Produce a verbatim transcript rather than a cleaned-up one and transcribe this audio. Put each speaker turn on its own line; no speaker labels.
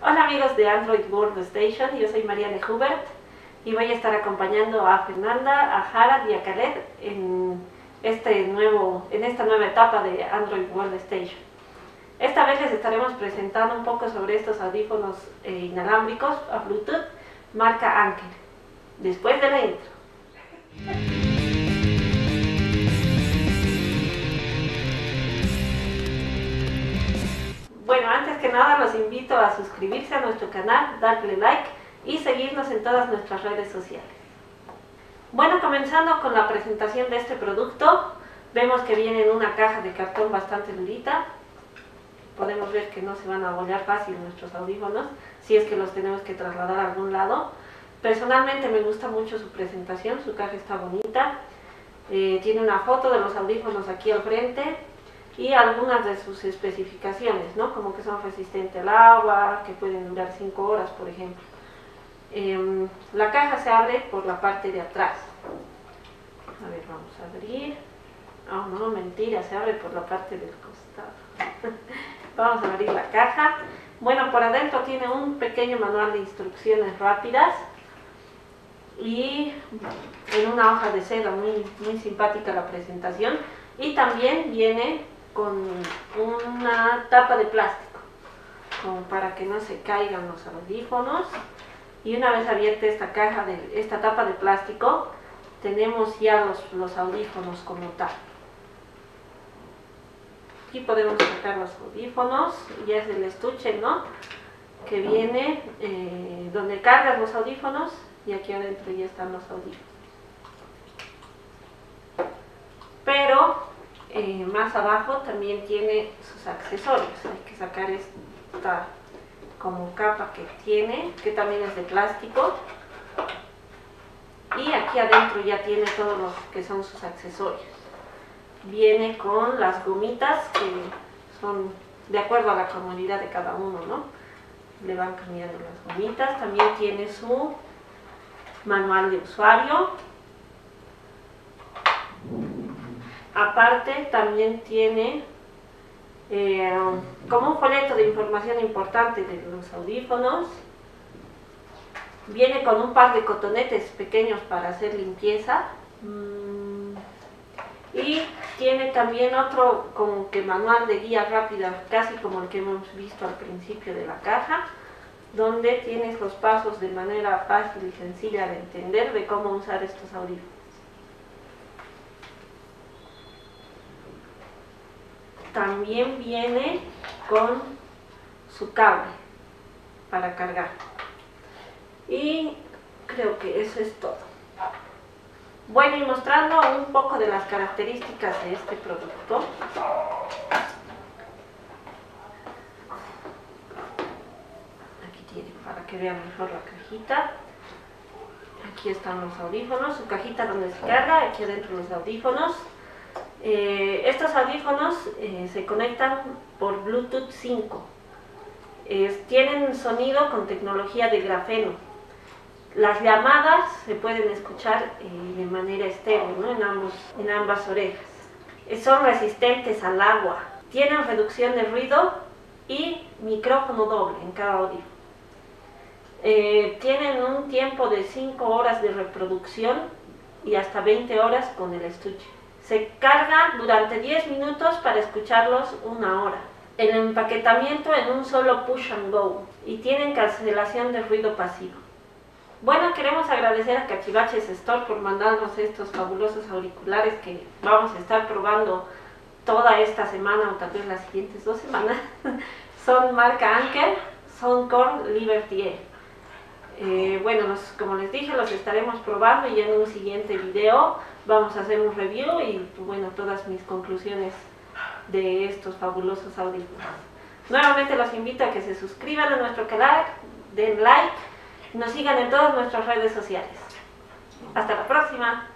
Hola amigos de Android World Station, yo soy Marianne Hubert y voy a estar acompañando a Fernanda, a Harald y a Khaled en, este nuevo, en esta nueva etapa de Android World Station. Esta vez les estaremos presentando un poco sobre estos audífonos eh, inalámbricos a Bluetooth marca Anker, después de la intro. Bueno, antes que nada los invito a suscribirse a nuestro canal, darle like y seguirnos en todas nuestras redes sociales. Bueno, comenzando con la presentación de este producto, vemos que viene en una caja de cartón bastante durita. Podemos ver que no se van a abollar fácil nuestros audífonos, si es que los tenemos que trasladar a algún lado. Personalmente me gusta mucho su presentación, su caja está bonita. Eh, tiene una foto de los audífonos aquí al frente y algunas de sus especificaciones, ¿no? Como que son resistentes al agua, que pueden durar cinco horas, por ejemplo. Eh, la caja se abre por la parte de atrás. A ver, vamos a abrir. Oh, no, mentira, se abre por la parte del costado. Vamos a abrir la caja. Bueno, por adentro tiene un pequeño manual de instrucciones rápidas y en una hoja de seda, muy, muy simpática la presentación. Y también viene con una tapa de plástico, como para que no se caigan los audífonos. Y una vez abierta esta caja, de esta tapa de plástico, tenemos ya los, los audífonos como tal. Aquí podemos sacar los audífonos, ya es el estuche, ¿no? Que viene eh, donde cargas los audífonos y aquí adentro ya están los audífonos. Pero eh, más abajo también tiene sus accesorios. Hay que sacar esta como capa que tiene, que también es de plástico. Y aquí adentro ya tiene todos los que son sus accesorios. Viene con las gomitas que son de acuerdo a la comodidad de cada uno, ¿no? Le van cambiando las gomitas. También tiene su manual de usuario. Aparte también tiene eh, como un folleto de información importante de los audífonos. Viene con un par de cotonetes pequeños para hacer limpieza. Mm, y tiene también otro como que manual de guía rápida, casi como el que hemos visto al principio de la caja, donde tienes los pasos de manera fácil y sencilla de entender de cómo usar estos audífonos. También viene con su cable para cargar. Y creo que eso es todo. Bueno, y mostrando un poco de las características de este producto. Aquí tiene para que vean mejor la cajita. Aquí están los audífonos, su cajita donde se carga, aquí adentro los audífonos. Eh, estos audífonos eh, se conectan por Bluetooth cinco. Eh, tienen sonido con tecnología de grafeno. Las llamadas se pueden escuchar eh, de manera estéreo, ¿no? en, ambos, en ambas orejas. Eh, son resistentes al agua. Tienen reducción de ruido y micrófono doble en cada audífono. Eh, tienen un tiempo de cinco horas de reproducción y hasta veinte horas con el estuche. Se carga durante diez minutos para escucharlos una hora. El empaquetamiento en un solo push and go y tienen cancelación de ruido pasivo. Bueno, queremos agradecer a Cachivaches Store por mandarnos estos fabulosos auriculares que vamos a estar probando toda esta semana o tal vez las siguientes dos semanas. Son marca Anker, Soundcore Liberty Air. Eh, bueno, los, como les dije, los estaremos probando y en un siguiente video vamos a hacer un review y bueno, todas mis conclusiones de estos fabulosos audífonos. Nuevamente los invito a que se suscriban a nuestro canal, den like y nos sigan en todas nuestras redes sociales. Hasta la próxima.